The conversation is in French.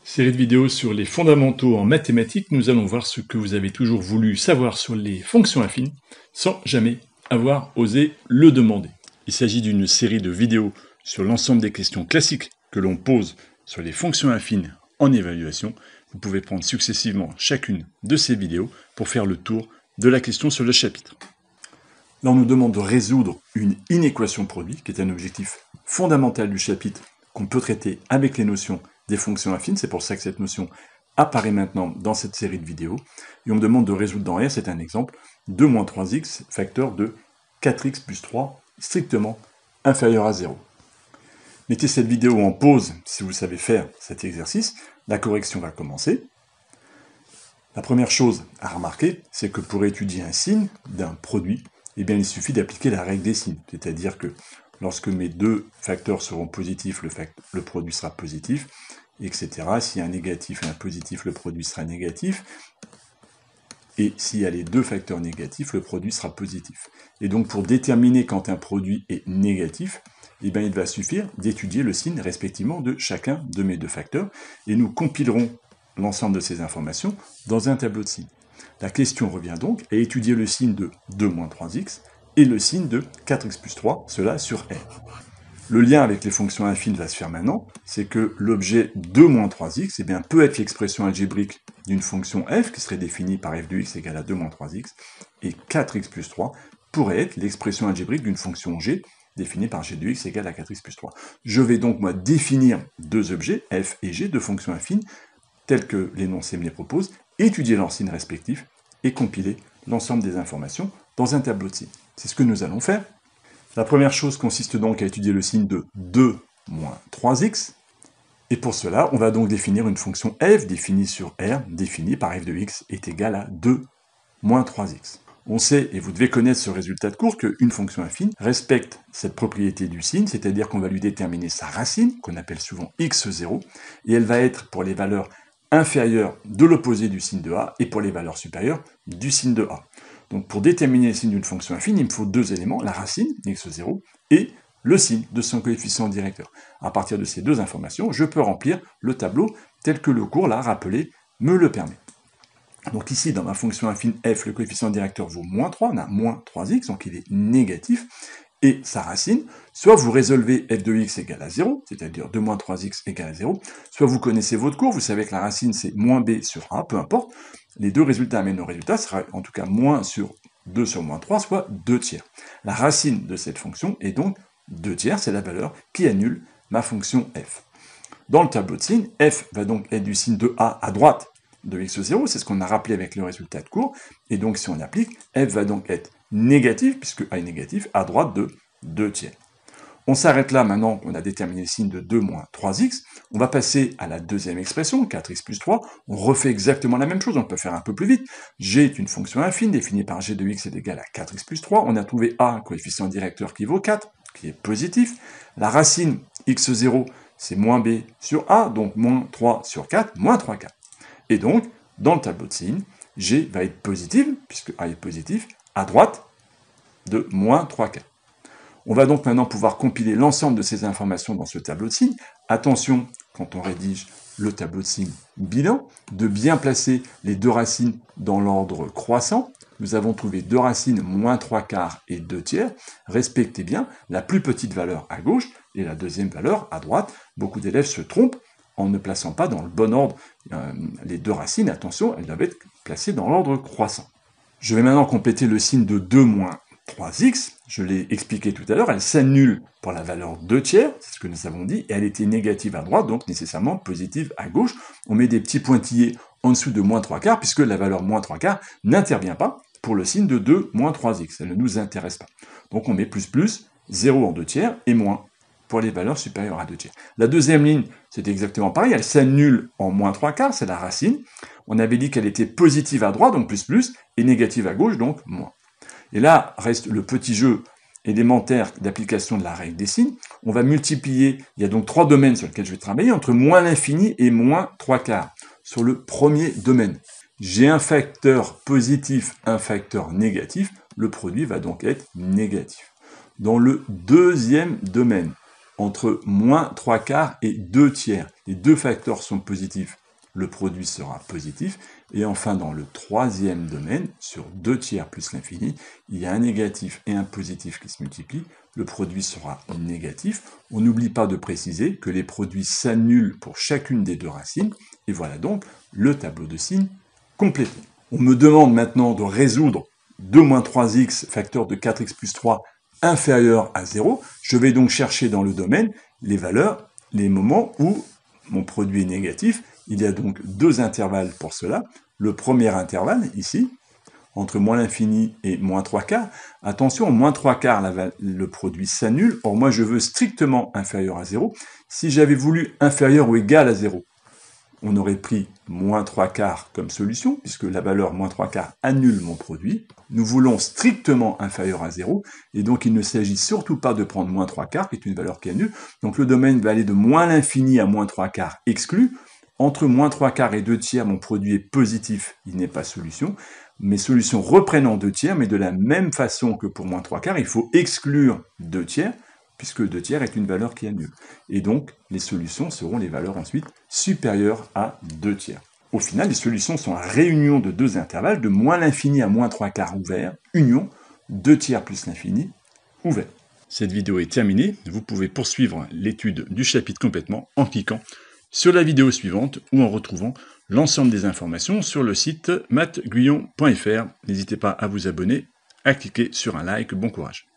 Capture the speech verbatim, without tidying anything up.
Série de vidéos sur les fondamentaux en mathématiques, nous allons voir ce que vous avez toujours voulu savoir sur les fonctions affines, sans jamais avoir osé le demander. Il s'agit d'une série de vidéos sur l'ensemble des questions classiques que l'on pose sur les fonctions affines en évaluation. Vous pouvez prendre successivement chacune de ces vidéos pour faire le tour de la question sur le chapitre. Là, on nous demande de résoudre une inéquation produit, qui est un objectif fondamental du chapitre qu'on peut traiter avec les notions des fonctions affines. C'est pour ça que cette notion apparaît maintenant dans cette série de vidéos. Et on me demande de résoudre dans R, c'est un exemple, deux moins trois x facteur de quatre x plus trois strictement inférieur à zéro. Mettez cette vidéo en pause si vous savez faire cet exercice. La correction va commencer. La première chose à remarquer, c'est que pour étudier un signe d'un produit, eh bien, il suffit d'appliquer la règle des signes. C'est-à-dire que lorsque mes deux facteurs seront positifs, le, fact le produit sera positif, et cetera. S'il y a un négatif et un positif, le produit sera négatif. Et s'il y a les deux facteurs négatifs, le produit sera positif. Et donc, pour déterminer quand un produit est négatif, eh bien, il va suffire d'étudier le signe respectivement de chacun de mes deux facteurs, et nous compilerons l'ensemble de ces informations dans un tableau de signes. La question revient donc à étudier le signe de deux moins trois x et le signe de quatre x plus trois, cela sur R. Le lien avec les fonctions affines va se faire maintenant, c'est que l'objet deux moins trois x eh bien, peut être l'expression algébrique d'une fonction f qui serait définie par f de x égale à deux moins trois x, et quatre x plus trois pourrait être l'expression algébrique d'une fonction g définie par g de x égale à quatre x plus trois. Je vais donc moi définir deux objets, f et g, deux fonctions affines, telles que l'énoncé me les propose, étudier leurs signes respectifs et compiler l'ensemble des informations dans un tableau de signes. C'est ce que nous allons faire. La première chose consiste donc à étudier le signe de deux moins trois x, et pour cela, on va donc définir une fonction f définie sur R, définie par f de x est égale à deux moins trois x. On sait, et vous devez connaître ce résultat de cours, qu'une fonction affine respecte cette propriété du signe, c'est-à-dire qu'on va lui déterminer sa racine, qu'on appelle souvent x zéro, et elle va être pour les valeurs inférieures de l'opposé du signe de a, et pour les valeurs supérieures du signe de a. Donc pour déterminer le signe d'une fonction affine, il me faut deux éléments, la racine, x zéro, et le signe de son coefficient directeur. À partir de ces deux informations, je peux remplir le tableau tel que le cours l'a rappelé me le permet. Donc ici, dans ma fonction affine f, le coefficient directeur vaut moins trois, on a moins trois x, donc il est négatif, et sa racine, soit vous résolvez f de x égale à zéro, c'est-à-dire deux moins trois x égale à zéro, soit vous connaissez votre cours, vous savez que la racine c'est moins b sur a, peu importe, les deux résultats amènent au résultat, sera en tout cas moins sur deux sur moins trois, soit deux tiers. La racine de cette fonction est donc deux tiers, c'est la valeur qui annule ma fonction f. Dans le tableau de signes, f va donc être du signe de a à droite de x zéro, c'est ce qu'on a rappelé avec le résultat de cours, et donc si on applique, f va donc être négatif, puisque a est négatif, à droite de deux tiers. On s'arrête là, maintenant qu'on a déterminé le signe de deux moins trois x, on va passer à la deuxième expression, quatre x plus trois, on refait exactement la même chose, on peut faire un peu plus vite. G est une fonction affine, définie par g de x est égal à quatre x plus trois, on a trouvé a, coefficient directeur qui vaut quatre, qui est positif, la racine x zéro, c'est moins b sur a, donc moins trois sur quatre, moins trois quarts. Et donc, dans le tableau de signes, g va être positive, puisque a est positif, à droite de moins trois quarts. On va donc maintenant pouvoir compiler l'ensemble de ces informations dans ce tableau de signes. Attention, quand on rédige le tableau de signes bilan, de bien placer les deux racines dans l'ordre croissant. Nous avons trouvé deux racines, moins trois quarts et deux tiers. Respectez bien la plus petite valeur à gauche et la deuxième valeur à droite. Beaucoup d'élèves se trompent en ne plaçant pas dans le bon ordre euh, les deux racines. Attention, elles doivent être placées dans l'ordre croissant. Je vais maintenant compléter le signe de deux moins trois x, je l'ai expliqué tout à l'heure, elle s'annule pour la valeur deux tiers, c'est ce que nous avons dit, et elle était négative à droite, donc nécessairement positive à gauche. On met des petits pointillés en dessous de moins trois quarts, puisque la valeur moins trois quarts n'intervient pas pour le signe de deux moins trois x, elle ne nous intéresse pas. Donc on met plus plus, zéro en deux tiers, et moins pour les valeurs supérieures à deux tiers. La deuxième ligne, c'est exactement pareil, elle s'annule en moins trois quarts, c'est la racine. On avait dit qu'elle était positive à droite, donc plus plus, et négative à gauche, donc moins. Et là, reste le petit jeu élémentaire d'application de la règle des signes. On va multiplier, il y a donc trois domaines sur lesquels je vais travailler, entre moins l'infini et moins trois quarts. Sur le premier domaine, j'ai un facteur positif, un facteur négatif, le produit va donc être négatif. Dans le deuxième domaine, entre moins trois quarts et deux tiers. Les deux facteurs sont positifs, le produit sera positif. Et enfin, dans le troisième domaine, sur deux tiers plus l'infini, il y a un négatif et un positif qui se multiplient. Le produit sera négatif. On n'oublie pas de préciser que les produits s'annulent pour chacune des deux racines. Et voilà donc le tableau de signes complété. On me demande maintenant de résoudre deux moins trois x facteur de quatre x plus trois inférieur à zéro. Je vais donc chercher dans le domaine les valeurs, les moments où mon produit est négatif. Il y a donc deux intervalles pour cela. Le premier intervalle, ici, entre moins l'infini et moins trois quarts. Attention, moins trois quarts, la, le produit s'annule. Or, moi, je veux strictement inférieur à zéro. Si j'avais voulu inférieur ou égal à zéro, on aurait pris moins trois quarts comme solution, puisque la valeur moins trois quarts annule mon produit. Nous voulons strictement inférieur à zéro, et donc il ne s'agit surtout pas de prendre moins trois quarts, qui est une valeur qui annule. Donc le domaine va aller de moins l'infini à moins trois quarts exclu. Entre moins trois quarts et deux tiers, mon produit est positif, il n'est pas solution. Mes solutions reprennent en deux tiers, mais de la même façon que pour moins trois quarts, il faut exclure deux tiers, puisque deux tiers est une valeur qui annule. Et donc, les solutions seront les valeurs ensuite supérieures à deux tiers. Au final, les solutions sont la réunion de deux intervalles, de moins l'infini à moins trois quarts ouvert, union, deux tiers plus l'infini, ouvert. Cette vidéo est terminée, vous pouvez poursuivre l'étude du chapitre complètement en cliquant sur la vidéo suivante ou en retrouvant l'ensemble des informations sur le site maths guyon point F R. N'hésitez pas à vous abonner, à cliquer sur un like, bon courage.